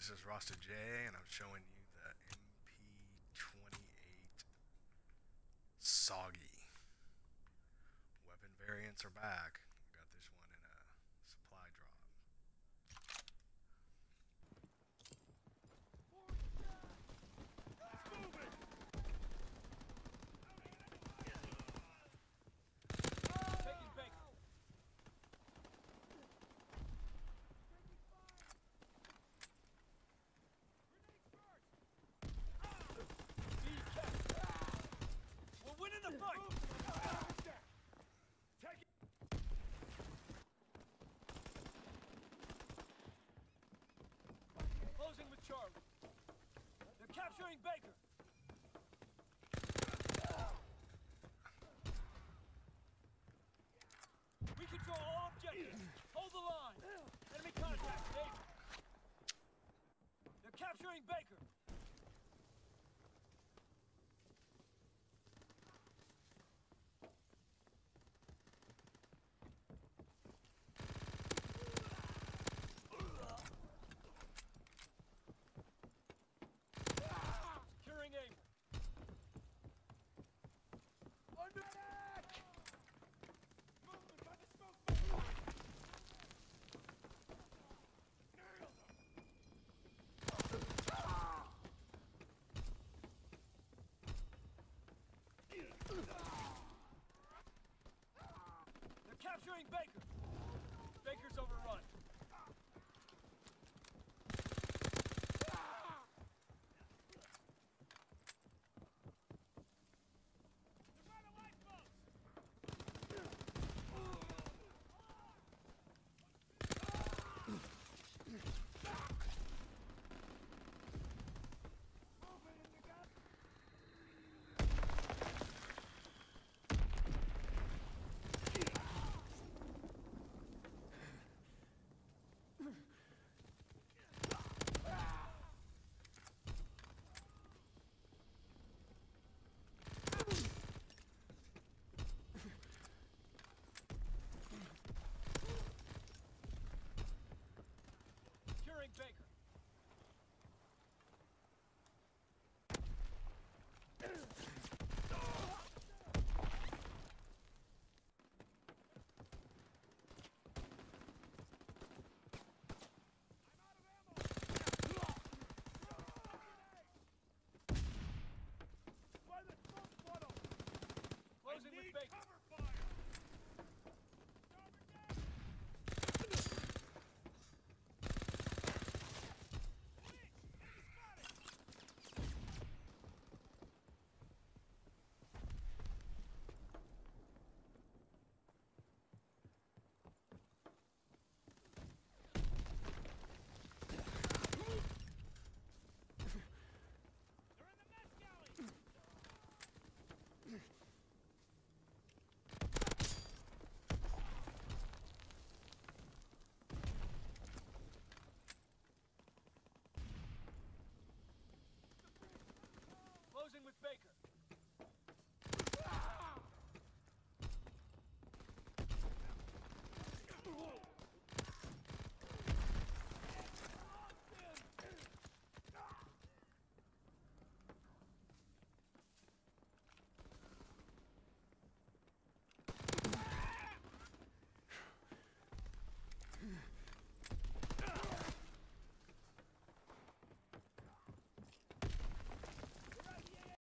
this is Rasta J, and I'm showing you the MP28 Soggy. Weapon variants are back. Got this one in a supply drop. Closing with Charlie. They're capturing Baker. We control all objectives. Hold the line. Enemy contact, Dave. They're capturing Baker. Securing aim. Under attack! Movement by the smoke. Nailed them. They're capturing Baker. Baker's overrun.